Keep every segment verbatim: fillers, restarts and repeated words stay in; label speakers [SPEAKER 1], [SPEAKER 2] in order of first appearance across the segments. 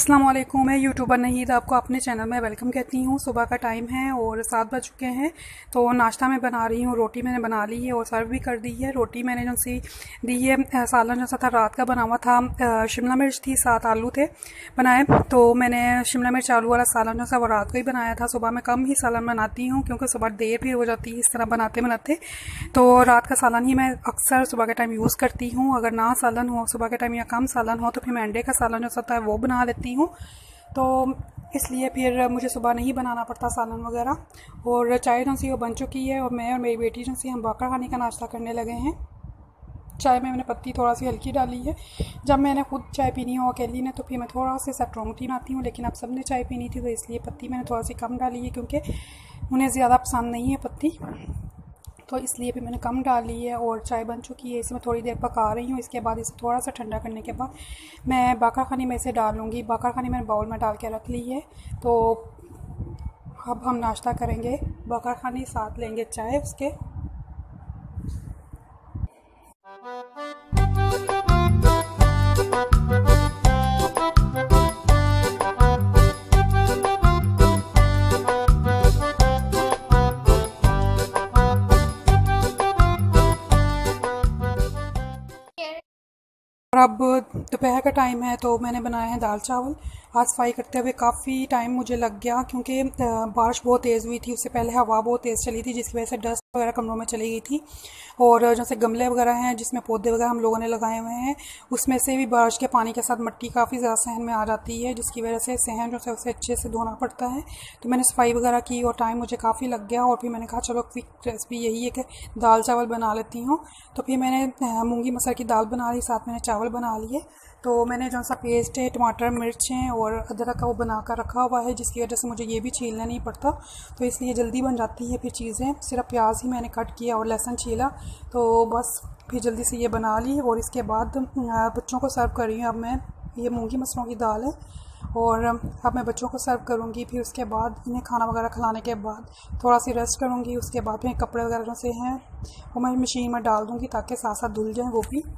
[SPEAKER 1] अस्सलाम वालेकुम। मैं यूट्यूबर नहीद आपको अपने चैनल में वेलकम कहती हूँ। सुबह का टाइम है और सात बज चुके हैं। तो नाश्ता मैं बना रही हूँ। रोटी मैंने बना ली है और सर्व भी कर दी है। रोटी मैंने जो सी दी है, सालन जो सा था रात का बना हुआ था। शिमला मिर्च थी, सात आलू थे बनाए। तो मैंने शिमला मिर्च आलू वाला सालन जो सा वो रात को ही बनाया था। सुबह मैं कम ही सालन बनाती हूँ क्योंकि सुबह देर भी हो जाती है इस तरह बनाते बनाते। तो रात का सालन ही मैं अक्सर सुबह के टाइम यूज़ करती हूँ। अगर ना सालन हो सुबह के टाइम या कम सालन हो तो फिर मैं अंडे का सालन जो सा है वो बना लेती हूँ। तो इसलिए फिर मुझे सुबह नहीं बनाना पड़ता सालन वगैरह। और चाय जो सी वो बन चुकी है और मैं और मेरी बेटी जो सी हम बाकर खाने का नाश्ता करने लगे हैं। चाय में मैंने पत्ती थोड़ा सी हल्की डाली है। जब मैंने खुद चाय पीनी हो अकेली ने तो फिर मैं थोड़ा सा स्ट्रॉन्ग टी बनाती हूँ, लेकिन अब सब ने चाय पीनी थी तो इसलिए पत्ती मैंने थोड़ा सी कम डाली है क्योंकि उन्हें ज़्यादा पसंद नहीं है पत्ती, तो इसलिए भी मैंने कम डाली है। और चाय बन चुकी है, इसे मैं थोड़ी देर पका रही हूँ। इसके बाद इसे थोड़ा सा ठंडा करने के बाद मैं बाकर खानी में इसे डाल लूँगी। बाकर खानी मैंने बाउल में डाल के रख ली है। तो अब हम नाश्ता करेंगे बाकर खानी, साथ लेंगे चाय उसके। और अब दोपहर का टाइम है तो मैंने बनाया है दाल चावल। आज सफाई करते हुए काफ़ी टाइम मुझे लग गया क्योंकि बारिश बहुत तेज़ हुई थी। उससे पहले हवा बहुत तेज़ चली थी जिसकी वजह से डस्ट वगैरह कमरों में चली गई थी। और जैसे गमले वगैरह हैं जिसमें पौधे वगैरह हम लोगों ने लगाए हुए हैं उसमें से भी बारिश के पानी के साथ मिट्टी काफ़ी ज़्यादा सहन में आ जाती है, जिसकी वजह से सहन जो है उसे अच्छे से धोना पड़ता है। तो मैंने सफाई वगैरह की और टाइम मुझे काफ़ी लग गया। और फिर मैंने कहा चलो क्विक रेसिपी यही है कि दाल चावल बना लेती हूँ। तो फिर मैंने मूँगी मसर की दाल बना ली, साथ मैंने चावल बना लिए। तो मैंने जो सा पेस्ट है टमाटर मिर्च हैं और अदरक का वो बना कर रखा हुआ है, जिसकी वजह से मुझे ये भी छीलना नहीं पड़ता, तो इसलिए जल्दी बन जाती है फिर चीज़ें। सिर्फ प्याज ही मैंने कट किया और लहसुन छीला, तो बस फिर जल्दी से ये बना ली। और इसके बाद बच्चों को सर्व कर रही हूँ। अब मैं ये मूंगी मसरों की दाल है और अब मैं बच्चों को सर्व करूँगी। फिर उसके बाद इन्हें खाना वगैरह खिलाने के बाद थोड़ा सी रेस्ट करूँगी। उसके बाद फिर कपड़े वगैरह से हैं वो मैं मशीन में डाल दूँगी ताकि साथ साथ धुल जाएँ वो भी।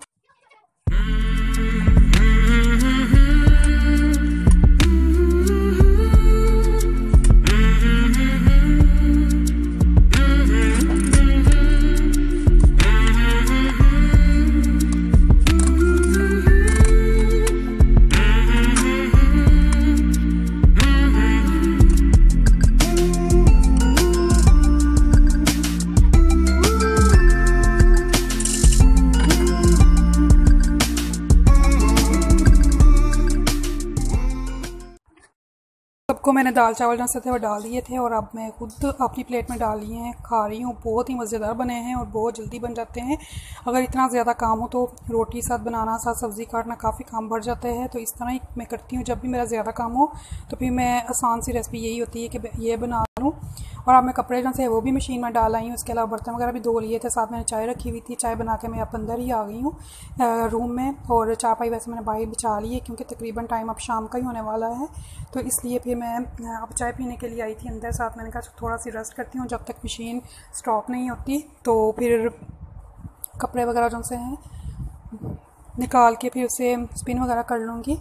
[SPEAKER 1] सबको मैंने दाल चावल जैसे थे वो डाल दिए थे और अब मैं खुद अपनी प्लेट में डाल लिए हैं, खा रही हूँ। बहुत ही मज़ेदार बने हैं और बहुत जल्दी बन जाते हैं। अगर इतना ज़्यादा काम हो तो रोटी साथ बनाना, साथ सब्ज़ी काटना काफ़ी काम बढ़ जाता है। तो इस तरह ही मैं करती हूँ। जब भी मेरा ज़्यादा काम हो तो फिर मैं आसान सी रेसिपी यही होती है कि ये बना लूँ। और अब मैं कपड़े जो से वो भी मशीन में डाल आई हूँ। उसके अलावा बर्तन वगैरह भी धो लिए थे, साथ मैंने चाय रखी हुई थी। चाय बना के मैं अब अंदर ही आ गई हूँ रूम में। और चारपाई वैसे मैंने बाहर बिछा ली है क्योंकि तकरीबन टाइम अब शाम का ही होने वाला है, तो इसलिए फिर मैं अब चाय पीने के लिए आई थी अंदर। साथ मैंने कहा थोड़ा सी रेस्ट करती हूँ जब तक मशीन स्टॉप नहीं होती। तो फिर कपड़े वगैरह जो से हैं निकाल के फिर उसे स्पिन वगैरह कर लूँगी।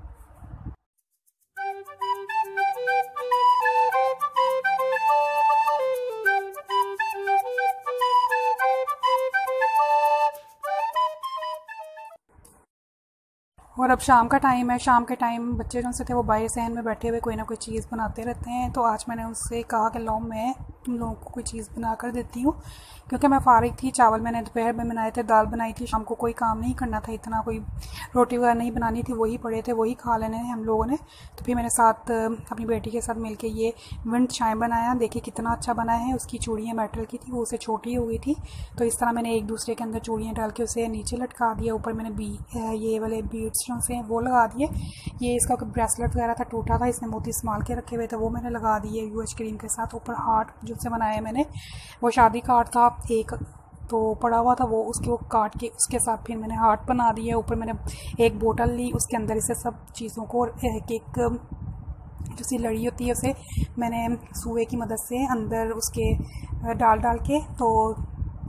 [SPEAKER 1] और अब शाम का टाइम है। शाम के टाइम बच्चे जो से थे वो बाहर सहन में बैठे हुए कोई ना कोई चीज़ बनाते रहते हैं। तो आज मैंने उससे कहा कि लो मैं तुम लोगों को कोई चीज़ बना कर देती हूँ क्योंकि मैं फारिग थी। चावल मैंने दोपहर में बनाए थे, दाल बनाई थी। शाम को कोई काम नहीं करना था, इतना कोई रोटी वगैरह नहीं बनानी थी, वही पड़े थे वही खा लेने हैं हम लोगों ने। तो फिर मैंने साथ अपनी बेटी के साथ मिलके ये विंड चाइम बनाया। देखिए कितना अच्छा बना है। उसकी चूड़ियाँ मेटल की थी, वो उसे छोटी हो गई थी, तो इस तरह मैंने एक दूसरे के अंदर चूड़ियाँ डाल के उसे नीचे लटका दिया। ऊपर मैंने बी ये वाले बीड्स जो से वो लगा दिए। ये इसका ब्रेसलेट वगैरह था टूटा था, इसने मोती संभाल के रखे हुए थे, वो मैंने लगा दिए यूएच क्रीम के साथ। ऊपर हार्ट जो से बनाया मैंने, वो शादी का हार्ट था एक तो पड़ा हुआ था, वो उसके वो काट के उसके साथ फिर मैंने हार्ट बना दिया। ऊपर मैंने एक बोतल ली, उसके अंदर इसे सब चीज़ों को एक एक जो सी लड़ी होती है उसे मैंने सुए की मदद से अंदर उसके डाल डाल के तो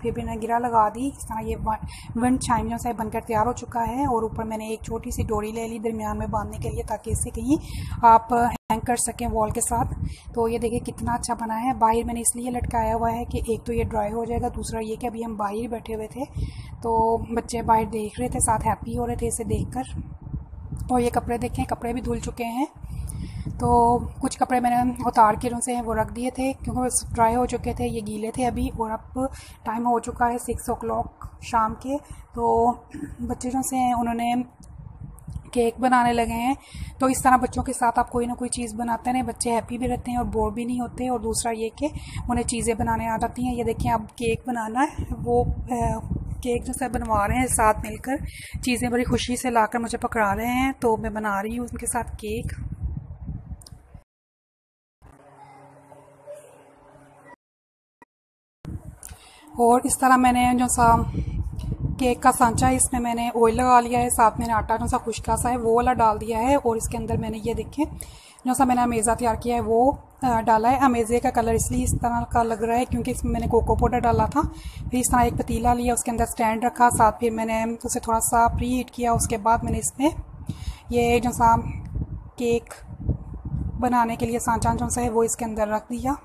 [SPEAKER 1] फिर मैंने गिरा लगा दी। इस तरह ये विंड चाइम जो है बनकर तैयार हो चुका है। और ऊपर मैंने एक छोटी सी डोरी ले ली दरमियान में बांधने के लिए, ताकि इससे कहीं आप हैंग कर सकें वॉल के साथ। तो ये देखिए कितना अच्छा बना है। बाहर मैंने इसलिए लटकाया हुआ है कि एक तो ये ड्राई हो जाएगा, दूसरा ये कि अभी हम बाहर बैठे हुए थे तो बच्चे बाहर देख रहे थे, साथ हैप्पी हो रहे थे इसे देखकर। और ये कपड़े देखें, कपड़े भी धुल चुके हैं। तो कुछ कपड़े मैंने उतार के उनसे वो रख दिए थे क्योंकि वो ड्राई हो चुके थे, ये गीले थे अभी। और अब टाइम हो चुका है सिक्स ओ क्लॉक शाम के। तो बच्चे जो से उन्होंने केक बनाने लगे हैं। तो इस तरह बच्चों के साथ आप कोई ना कोई चीज़ बनाते हैं, बच्चे हैप्पी भी रहते हैं और बोर भी नहीं होते। और दूसरा ये कि उन्हें चीज़ें बनाने आ जाती हैं। ये देखें अब केक बनाना है, वो केक जो सब बनवा रहे हैं साथ मिलकर, चीज़ें बड़ी खुशी से लाकर मुझे पकड़ा रहे हैं। तो मैं बना रही हूँ उनके साथ केक। और इस तरह मैंने जो सा केक का सांचा है इसमें मैंने ऑयल लगा लिया है, साथ मैंने आटा जो सा खुश्का सा है वो वाला डाल दिया है। और इसके अंदर मैंने ये देखें जो सा मैंने अमेज़ा तैयार किया है वो डाला है। अमेज़े का कलर इसलिए इस तरह का लग रहा है क्योंकि इसमें मैंने कोको पाउडर डाला था। फिर इस तरह एक पतीला लिया, उसके अंदर स्टैंड रखा, साथ फिर मैंने उसे थोड़ा सा प्री हीट किया। उसके बाद मैंने इसमें ये जो सा केक बनाने के लिए सांचा जो सा है वो इसके अंदर रख दिया।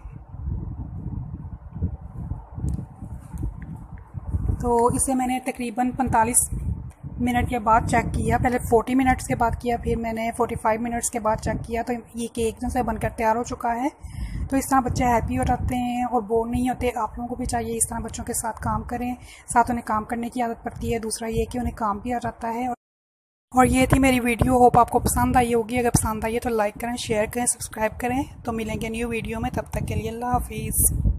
[SPEAKER 1] तो इसे मैंने तकरीबन पैंतालीस मिनट के बाद चेक किया, पहले चालीस मिनट्स के बाद किया, फिर मैंने पैंतालीस मिनट्स के बाद चेक किया। तो ये केक जो है बनकर तैयार हो चुका है। तो इस तरह बच्चे हैप्पी हो जाते हैं और बोर नहीं होते। आप लोगों को भी चाहिए इस तरह बच्चों के साथ काम करें, साथ उन्हें काम करने की आदत पड़ती है। दूसरा ये कि उन्हें काम भी आ जाता है। और ये थी मेरी वीडियो, होप आपको पसंद आई होगी। अगर पसंद आई है तो लाइक करें, शेयर करें, सब्सक्राइब करें। तो मिलेंगे न्यू वीडियो में, तब तक के लिए अल्लाह हाफिज़।